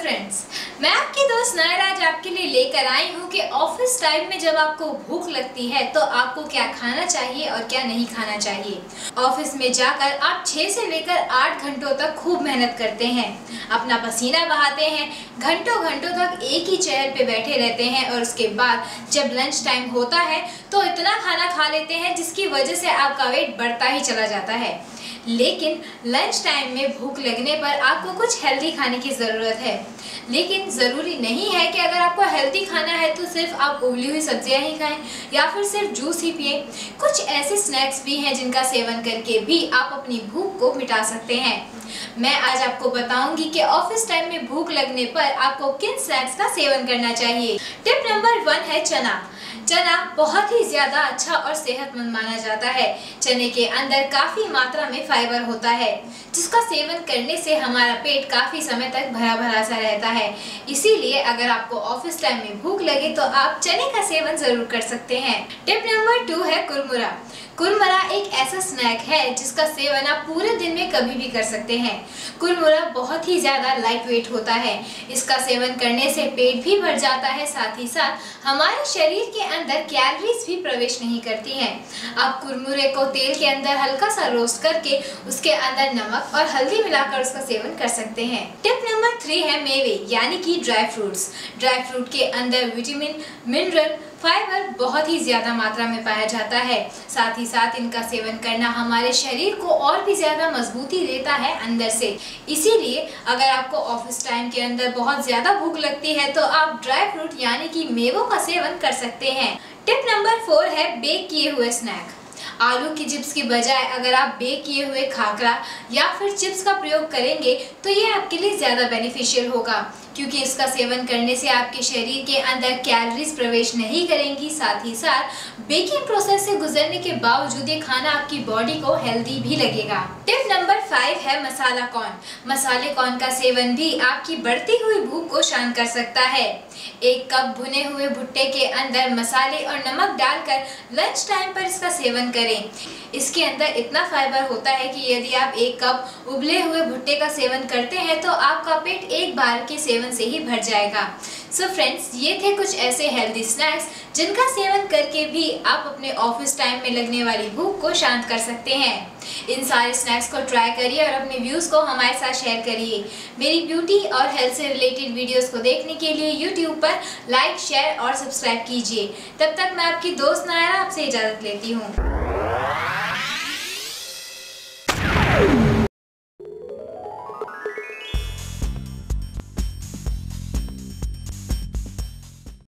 Friends, मैं आपकी दोस्त नायरा आज आपके लिए लेकर आई हूँ कि ऑफिस टाइम में जब आपको भूख लगती है तो आपको क्या खाना चाहिए और क्या नहीं खाना चाहिए। ऑफिस में जाकर आप 6 से लेकर 8 घंटों तक खूब मेहनत करते हैं, अपना पसीना बहाते हैं, घंटों घंटों तक एक ही चेयर पे बैठे रहते हैं और उसके बाद जब लंच टाइम होता है तो इतना खाना खा लेते हैं जिसकी वजह से आपका वेट बढ़ता ही चला जाता है। लेकिन लंच टाइम में भूख लगने पर आपको कुछ हेल्दी खाने की ज़रूरत है। लेकिन ज़रूरी नहीं है कि अगर आपको हेल्दी खाना है तो सिर्फ आप उबली हुई सब्जियां ही खाएं या फिर सिर्फ जूस ही पिए। कुछ ऐसे स्नैक्स भी हैं जिनका सेवन करके भी आप अपनी भूख को मिटा सकते हैं। मैं आज आपको बताऊंगी कि ऑफिस टाइम में भूख लगने पर आपको किन स्नैक्स का सेवन करना चाहिए। टिप नंबर 1 है चना। चना बहुत ही ज़्यादा अच्छा और सेहतमंद माना जाता है। चने के अंदर काफ़ी मात्रा में फाइबर होता है जिसका सेवन करने से हमारा पेट काफ़ी समय तक भरा भरा सा रहता है। इसीलिए अगर आपको ऑफिस टाइम में भूख लगे तो आप चने का सेवन ज़रूर कर सकते हैं। टिप नंबर 2 है कुरमुरा। कुरमुरा एक ऐसा स्नैक है जिसका सेवन आप पूरे दिन में कभी भी कर सकते हैं। कुरमुरा बहुत ही ज़्यादा लाइट वेट होता है। इसका सेवन करने से पेट भी भर जाता है, साथ ही साथ हमारे शरीर के अंदर कैलोरीज भी प्रवेश नहीं करती हैं। आप कुरमुरे को तेल के अंदर हल्का सा रोस्ट करके उसके अंदर नमक और हल्दी मिलाकर उसका सेवन कर सकते हैं। टिप नंबर 3 है मेवे यानी कि ड्राई फ्रूट्स। ड्राई फ्रूट के अंदर विटामिन, मिनरल, फाइबर बहुत ही ज़्यादा मात्रा में पाया जाता है। साथ ही साथ इनका सेवन करना हमारे शरीर को और भी ज़्यादा मजबूती देता है अंदर से। इसीलिए अगर आपको ऑफिस टाइम के अंदर बहुत ज़्यादा भूख लगती है तो आप ड्राई फ्रूट यानी कि मेवों का सेवन कर सकते हैं। टिप नंबर 4 है बेक किए हुए स्नैक। आलू की चिप्स की बजाय अगर आप बेक किए हुए खाकरा या फिर चिप्स का प्रयोग करेंगे तो ये आपके लिए ज़्यादा बेनिफिशियल होगा, क्योंकि इसका सेवन करने से आपके शरीर के अंदर कैलोरीज प्रवेश नहीं करेंगी। साथ ही साथ बेकिंग प्रोसेस से गुजरने के बावजूद ये खाना आपकी बॉडी को हेल्दी भी लगेगा। टिप नंबर 5 है मसाला कॉर्न। मसाले कॉर्न का सेवन भी आपकी बढ़ती हुई भूख को शांत कर सकता है। 1 कप भुने हुए भुट्टे के अंदर मसाले और नमक डालकर लंच टाइम पर इसका सेवन करें। इसके अंदर इतना फाइबर होता है कि यदि आप 1 कप उबले हुए भुट्टे का सेवन करते हैं तो आपका पेट एक बार के सेवन से ही भर जाएगा। सो फ्रेंड्स, ये थे कुछ ऐसे हेल्दी स्नैक्स जिनका सेवन करके भी आप अपने ऑफिस टाइम में लगने वाली भूख को शांत कर सकते हैं। इन सारे स्नैक्स को ट्राई करिए और अपने व्यूज़ को हमारे साथ शेयर करिए। मेरी ब्यूटी और हेल्थ से रिलेटेड वीडियोस को देखने के लिए यूट्यूब पर लाइक, शेयर और सब्सक्राइब कीजिए। तब तक मैं आपकी दोस्त नायरा आपसे इजाज़त लेती हूँ।